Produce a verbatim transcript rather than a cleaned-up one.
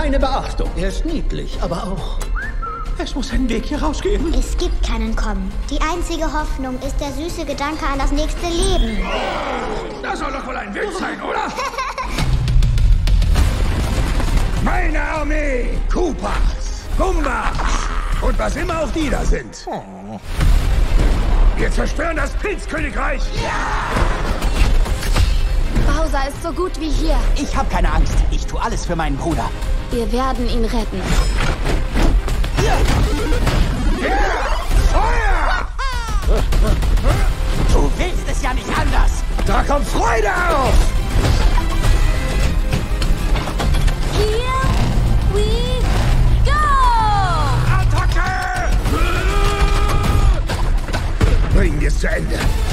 keine Beachtung. Er ist niedlich, aber auch... Es muss einen Weg hier rausgeben. Es gibt keinen Kommen. Die einzige Hoffnung ist der süße Gedanke an das nächste Leben. Das soll doch wohl ein Witz sein, oder? Meine Armee! Koopas, Gumbas und was immer auch die da sind. Oh. Wir zerstören das Pilzkönigreich! Ja! Bowser ist so gut wie hier. Ich habe keine Angst. Ich tue alles für meinen Bruder. Wir werden ihn retten. Ja! Feuer! Du willst es ja nicht anders. Da kommt Freude auf! Here we go! Attacke! Bringen wir es zu Ende.